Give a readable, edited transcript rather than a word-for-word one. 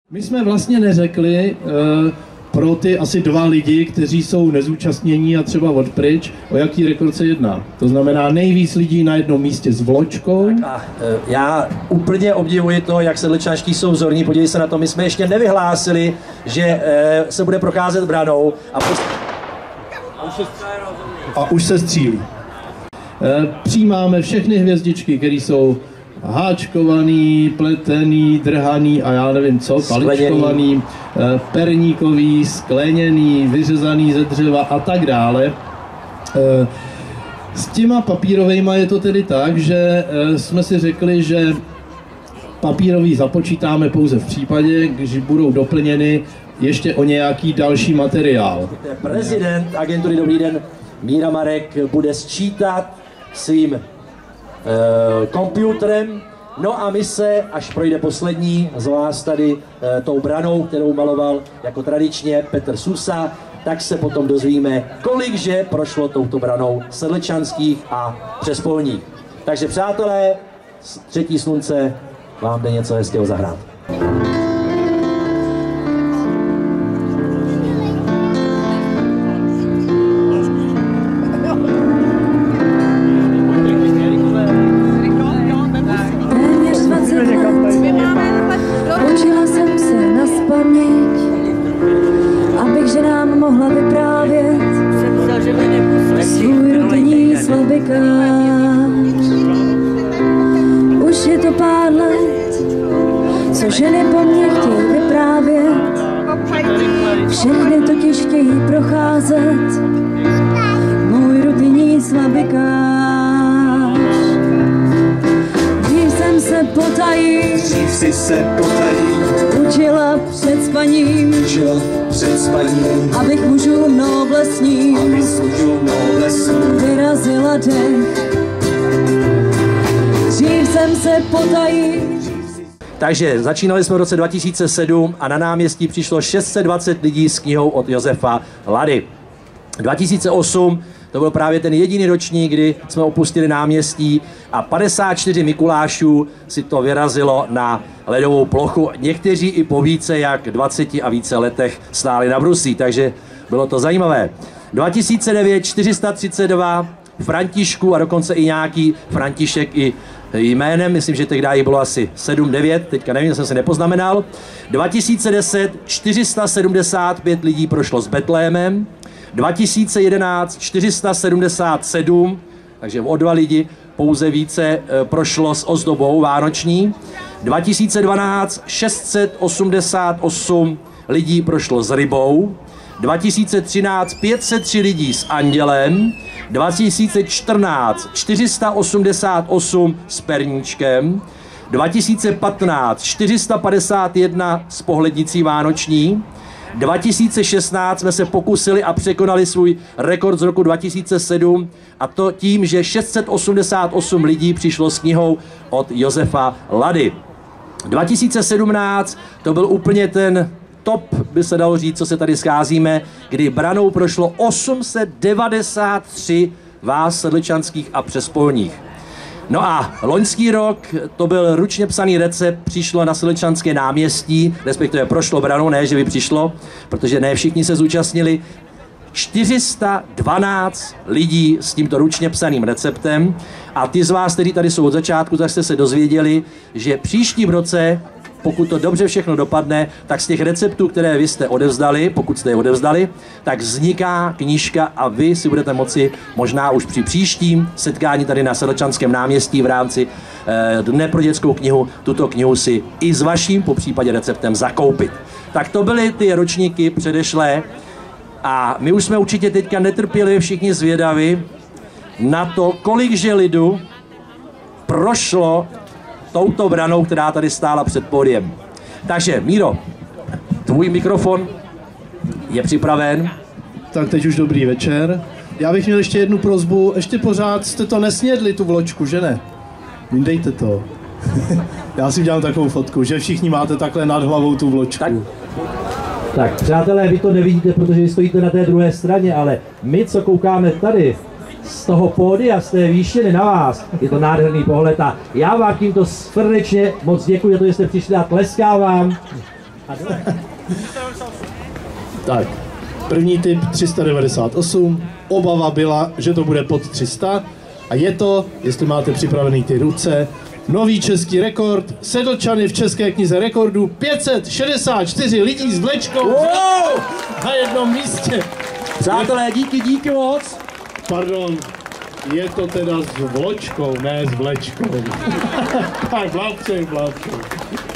My jsme vlastně neřekli pro ty asi 2 lidi, kteří jsou nezúčastnění a třeba odpryč, o jaký rekord se jedná. To znamená nejvíc lidí na jednom místě s vločkou. Já úplně obdivuji to, jak sedlčanští jsou vzorní. Podívej se na to, my jsme ještě nevyhlásili, že se bude procházet branou a už se střílí. Přijímáme všechny hvězdičky, které jsou háčkovaný, pletený, drhaný a já nevím co, paličkovaný, perníkový, skleněný, vyřezaný ze dřeva a tak dále. S těma papírovejma je to tedy tak, že jsme si řekli, že papírový započítáme pouze v případě, když budou doplněny ještě o nějaký další materiál. Prezident agentury Dobrý den Míra Marek bude sčítat svým počítačem. No a my se, až projde poslední z vás tady tou branou, kterou maloval jako tradičně Petr Susa, tak se potom dozvíme, kolikže prošlo touto branou sedlčanských a přespolních. Takže přátelé, třetí slunce vám jde něco hezkého zahrát. Učila jsem se nazpaměť, abych ženám mohla vyprávět svůj rutinní slabikář. Už je to pár let, co ženy po mně chtějí vyprávět, všechny totiž chtějí procházet můj rutinní slabikář. Dřív se potají, učila před spaním, abych mužům noblesním vyrazila dech. Dřív jsem se potají. Takže začínali jsme v roce 2007 a na náměstí přišlo 620 lidí s knihou od Josefa Lady. 2008 to byl právě ten jediný ročník, kdy jsme opustili náměstí a 54 Mikulášů si to vyrazilo na ledovou plochu. Někteří i po více jak 20 a více letech stáli na brusí, takže bylo to zajímavé. 2009 432 Františku a dokonce i nějaký František i jménem, myslím, že tehdy jich bylo asi 7-9, teďka nevím, jsem se nepoznamenal. 2010 475 lidí prošlo s Betlémem, 2011 477, takže o 2 lidi pouze více prošlo s ozdobou vánoční. 2012 688 lidí prošlo s rybou. 2013 503 lidí s andělem. 2014 488 s perníčkem. 2015 451 s pohlednicí vánoční. 2016 jsme se pokusili a překonali svůj rekord z roku 2007 a to tím, že 688 lidí přišlo s knihou od Josefa Lady. 2017 to byl úplně ten top, by se dalo říct, co se tady scházíme, kdy branou prošlo 893 vás sedlčanských a přespolních. No a loňský rok to byl ručně psaný recept, přišlo na Sedlčanské náměstí, respektive prošlo branou, ne, že by přišlo, protože ne všichni se zúčastnili. 412 lidí s tímto ručně psaným receptem a ty z vás, kteří tady jsou od začátku, tak jste se dozvěděli, že příštím roce, pokud to dobře všechno dopadne, tak z těch receptů, které vy jste odevzdali, pokud jste je odevzdali, tak vzniká knížka a vy si budete moci možná už při příštím setkání tady na Sedlčanském náměstí v rámci Dne pro dětskou knihu tuto knihu si i s vaším popřípadě receptem zakoupit. Tak to byly ty ročníky předešlé a my už jsme určitě teďka netrpěli všichni zvědavi na to, kolikže lidu prošlo touto branou, která tady stála před pódiem. Takže, Míro, tvůj mikrofon je připraven. Tak teď už dobrý večer. Já bych měl ještě jednu prosbu. Ještě pořád jste to nesnědli, tu vločku, že ne? Vyndejte to. Já si udělám takovou fotku, že všichni máte takhle nad hlavou tu vločku. Tak, přátelé, vy to nevidíte, protože vy stojíte na té druhé straně, ale my, co koukáme tady, z toho pódia, z té výšiny na vás, je to nádherný pohled a já vám tímto srdečně moc děkuji za to, že jste přišli a tleskám vám Tak, první typ 398, obava byla, že to bude pod 300 a je to, jestli máte připravený ty ruce, nový český rekord, Sedlčany v České knize rekordů, 564 lidí s vlečkou na jednom místě. Přátelé, díky moc. Pardon, je to teda s vločkou, ne s vlečkou. Tak blahopřeji.